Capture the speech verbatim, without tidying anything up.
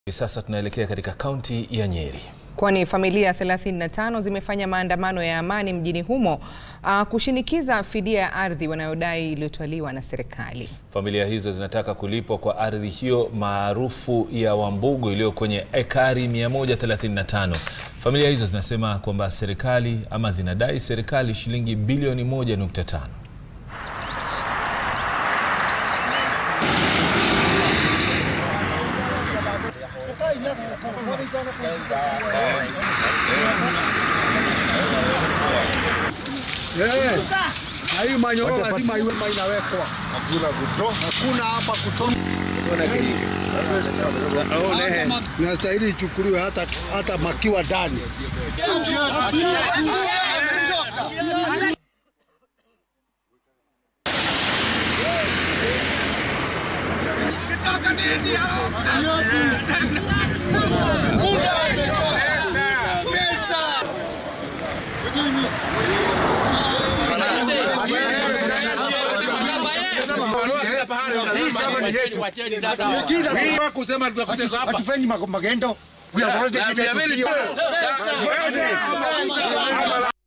Sasa tunaelekea katika kaunti ya Nyeri. Kwani familia thelathini na tano zimefanya maandamano ya amani mjini humo uh, kushinikiza fidia ya ardhi wanayodai ilitwaliwa na serikali. Familia hizo zinataka kulipwa kwa ardhi hiyo maarufu ya Wambugu iliyo kwenye ekari mia moja thelathini na tano. Familia hizo zinasema kwamba serikali ama zinadai serikali shilingi bilioni moja nukta tano. Eh, hayo manyo lazima iwe inawekwa. Hakuna kutoa, hakuna hapa kutoa. Na stahili ichukuliwe hata hata makiwa ndani. kusema tutakuja hapa tufanye magendo. We are already